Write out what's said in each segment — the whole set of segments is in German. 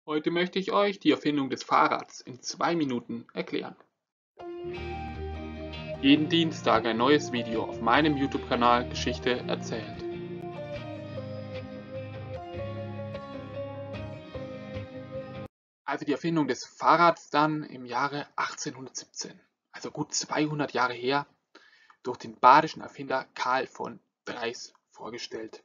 Heute möchte ich euch die Erfindung des Fahrrads in 2 Minuten erklären. Jeden Dienstag ein neues Video auf meinem YouTube-Kanal Geschichte erzählt. Also die Erfindung des Fahrrads dann im Jahre 1817, also gut 200 Jahre her, durch den badischen Erfinder Karl von Drais vorgestellt.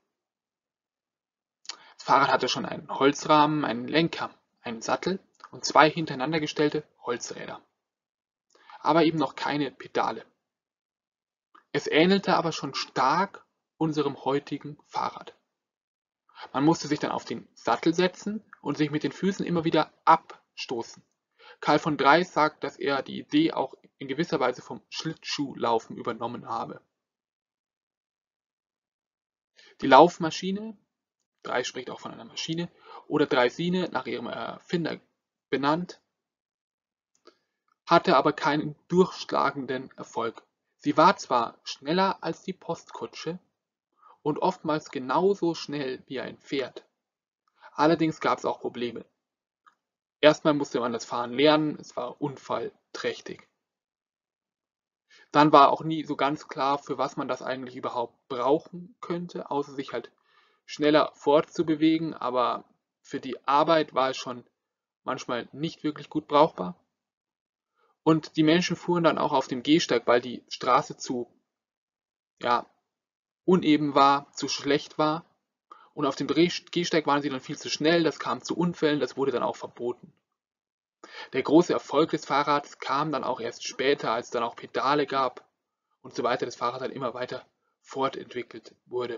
Das Fahrrad hatte schon einen Holzrahmen, einen Lenker, einen Sattel und 2 hintereinander gestellte Holzräder, aber eben noch keine Pedale. Es ähnelte aber schon stark unserem heutigen Fahrrad. Man musste sich dann auf den Sattel setzen und sich mit den Füßen immer wieder abstoßen. Karl von Drais sagt, dass er die Idee auch in gewisser Weise vom Schlittschuhlaufen übernommen habe. Die Laufmaschine, Drais spricht auch von einer Maschine, oder Draisine nach ihrem Erfinder benannt, hatte aber keinen durchschlagenden Erfolg. Sie war zwar schneller als die Postkutsche und oftmals genauso schnell wie ein Pferd. Allerdings gab es auch Probleme. Erstmal musste man das Fahren lernen, es war unfallträchtig. Dann war auch nie so ganz klar, für was man das eigentlich überhaupt brauchen könnte, außer sich halt schneller fortzubewegen, aber für die Arbeit war es schon manchmal nicht wirklich gut brauchbar. Und die Menschen fuhren dann auch auf dem Gehsteig, weil die Straße zu, ja, uneben war, zu schlecht war. Und auf dem Gehsteig waren sie dann viel zu schnell, das kam zu Unfällen, das wurde dann auch verboten. Der große Erfolg des Fahrrads kam dann auch erst später, als es dann auch Pedale gab und so weiter, das Fahrrad dann immer weiter fortentwickelt wurde.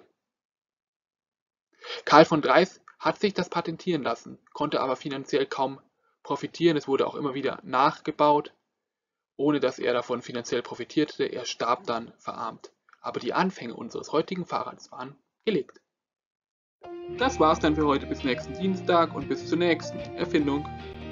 Karl von Drais hat sich das patentieren lassen, konnte aber finanziell kaum profitieren, es wurde auch immer wieder nachgebaut, ohne dass er davon finanziell profitierte, er starb dann verarmt. Aber die Anfänge unseres heutigen Fahrrads waren gelegt. Das war's dann für heute, bis nächsten Dienstag und bis zur nächsten Erfindung.